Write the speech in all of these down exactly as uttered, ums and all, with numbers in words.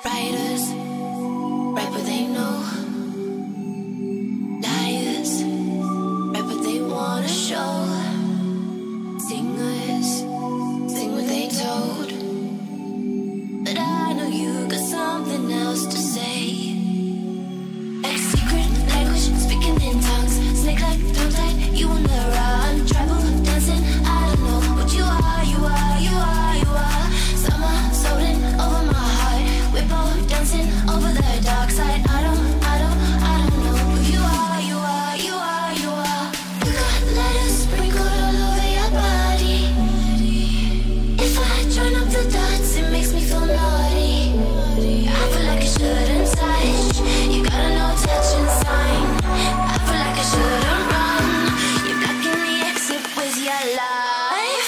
Writers, write what they know. Liars, write what they wanna show. Singers, sing what they told. But I know you got something else to say. A secret language, speaking in tongues. Snake like tongue tied, you on the run. Tribal dancing, I don't know what you are, you are, you are, you are. Summer floating over my heart. We're both dancing over the dark side. I don't, I don't, I don't know who you are, you are, you are, you are. You got letters sprinkled all over your body. If I join up the dots, it makes me feel naughty. I feel like I shouldn't touch. You got a no touching sign. I feel like I shouldn't run. You're blocking the exit with your life.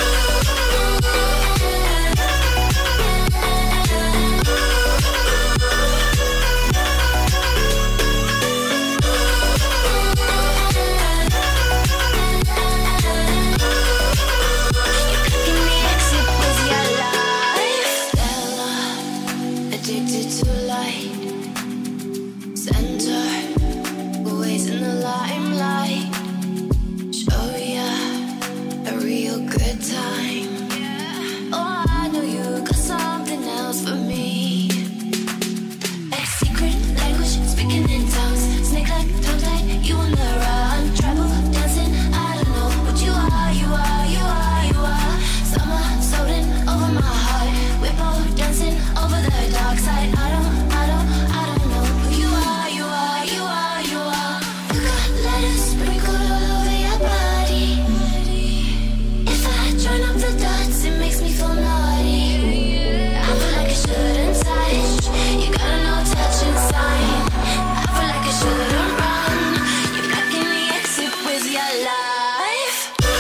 Addicted to light, center, always in the limelight. Show ya a real good time. Oh, I know you got something else for me. A secret language, speaking in tongues. Snake like tongue tied, you on the run. Tribal dancing, I don't know what you are, you are, you are, you are. Summer floating over my heart. We're both dancing over the dark side. I don't, I don't, I don't know who you are, you are, you are, you are. You got letters sprinkled all over your body. If I join up the dots, it makes me feel naughty. I feel like I shouldn't touch. You got a no touching sign. I feel like I shouldn't run. You're blocking the exit with your life.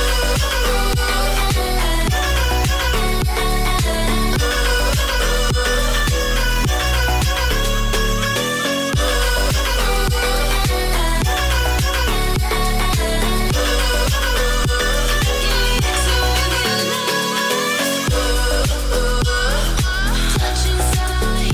Touching sign.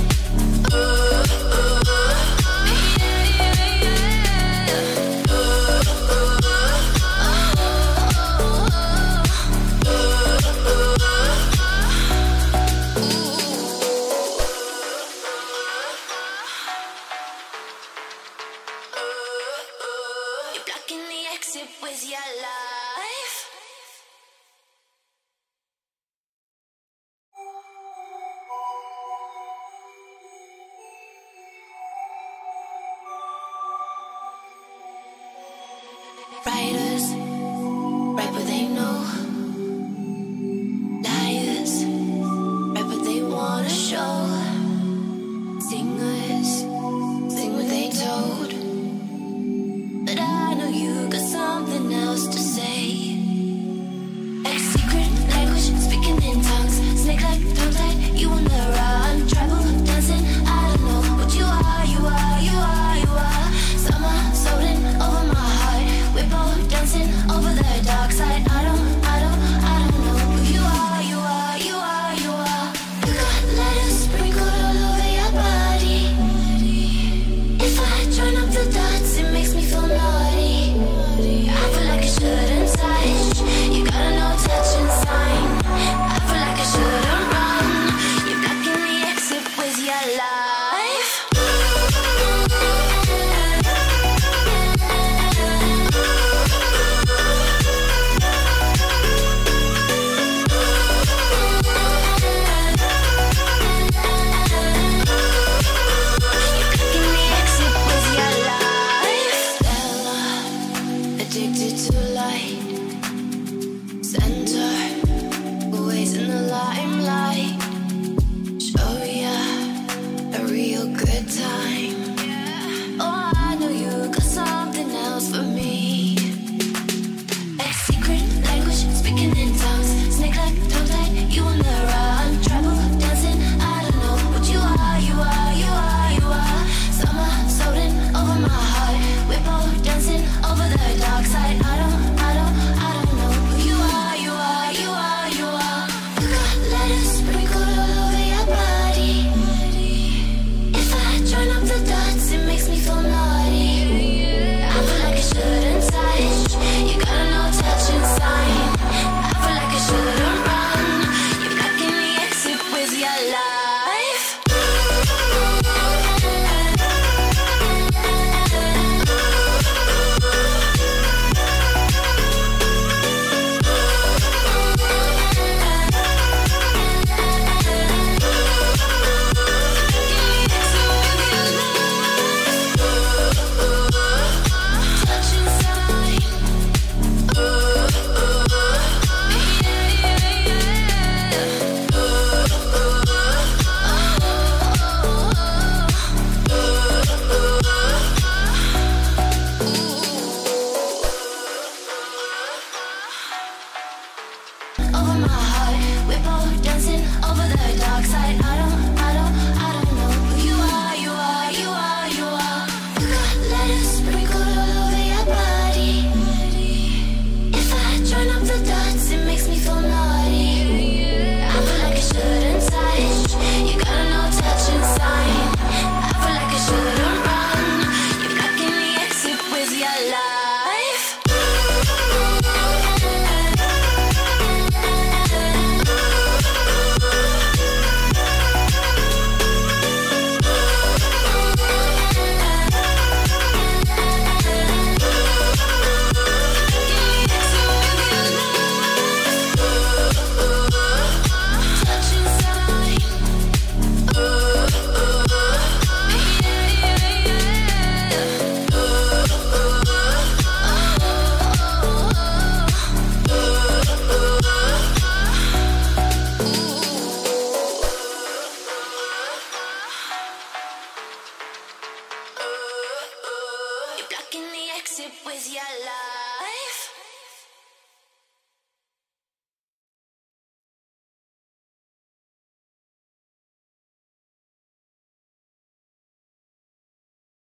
You're blocking the exit with your life. Writers, write what they know. Liars, write what they wanna show. Singers, sing what they told. But I know you got something else to say. A secret language, speaking in tongues. Snake like tongue tied, you on the run. Tribal dancing, I don't know what you are, you are, you are, you are. Summer floating over my heart. We're both dancing life. You're blocking the exit with your life.